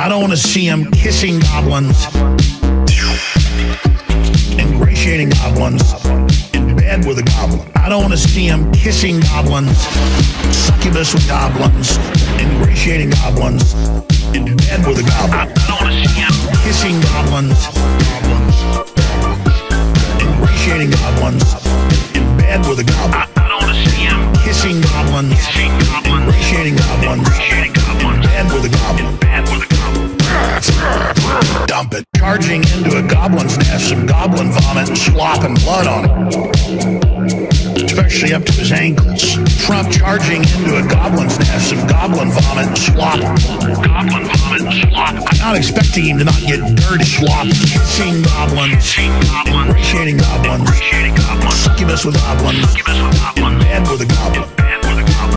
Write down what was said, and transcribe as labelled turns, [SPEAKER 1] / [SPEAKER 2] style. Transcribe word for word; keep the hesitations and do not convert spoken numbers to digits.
[SPEAKER 1] I don't want to see him kissing goblins, ingratiating goblins, in bed with a goblin. I don't want to see him kissing goblins, succubus with goblins, ingratiating goblins, in bed with a goblin. I, I don't want to see him kissing goblins, ingratiating goblins, in bed with a goblin. I, I don't want to see him kissing goblins, ingratiating goblins, in bed with a goblin. Dump it. Charging into a goblin's nest, some goblin vomit and slop and blood on it, especially up to his ankles. Trump charging into a goblin's nest, some goblin vomit and slop. Goblin vomit and slop. I'm not expecting him to not get dirty slop. Kissing goblins, ingratiating goblins, succubus with goblins, in bed with a goblin.